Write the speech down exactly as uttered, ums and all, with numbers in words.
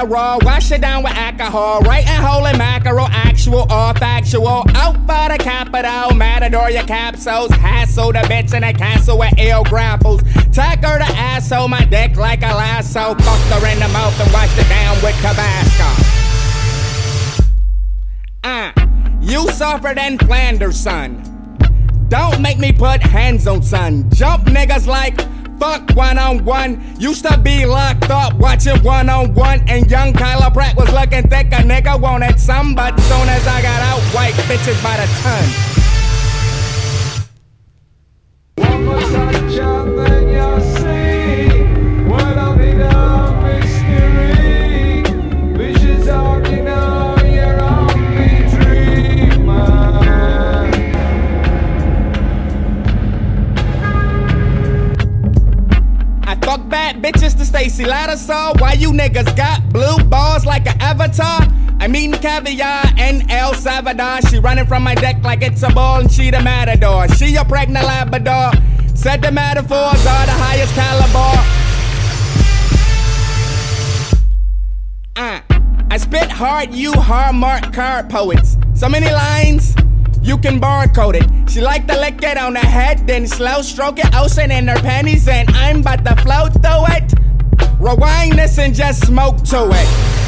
water raw, wash it down with alcohol. Right and holy mackerel, actual or factual. Out for the capital, matador your capsules. Hassle the bitch in a castle with ill grapples. Tack her the asshole, my dick like a lasso. Fuck her in the mouth and wash it down with Tabasco. Uh, you suffer than Flanders, son. Don't make me put hands on son. Jump niggas like fuck one on one. Used to be locked up watching one on one. And young Kyla Pratt was looking thick. A nigga wanted some, but soon as I got out, white bitches by the ton. One more touch and then you'll see what I'll be the mystery. Visions are me now, you're only dreamer. I fuck bad bitches to Stacy Lattisaw. Why you niggas got blue balls like an avatar? I'm eating caviar in El Salvador. She running from my deck like it's a ball and she the matador. She a pregnant Labrador. Said the metaphors are the highest caliber. Uh, I spit hard, you hard mark card poets. So many lines, you can barcode it. She like to lick it on the head, then slow stroke it. Ocean in her panties and I'm about to float through it. Rewind this and just smoke to it.